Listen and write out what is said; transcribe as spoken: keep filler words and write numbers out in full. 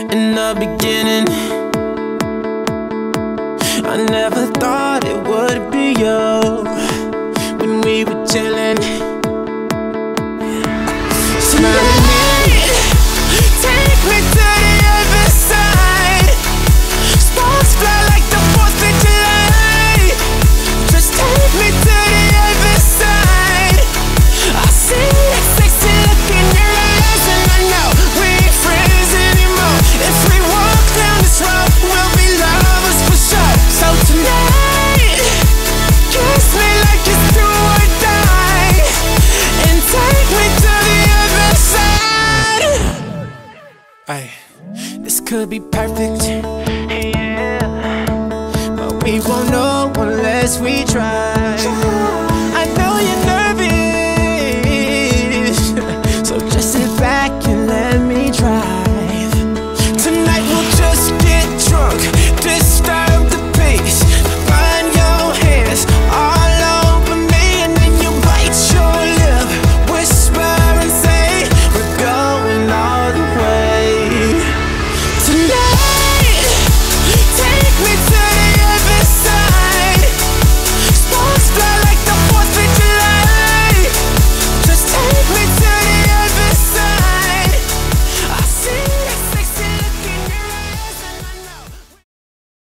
in the beginning. I never thought it would be you when we were chilling. Smiling in, take me to the other side. Sparks fly like the fourth of July. Just take me to the other side. I see that sexy look in your eyes, and I know we ain't friends anymore. If we walk down this road, we'll be lovers for sure. So tonight, kiss me like it's do or die, and take me to the other side. Ay, this could be perfect, yeah, but we won't know unless we try.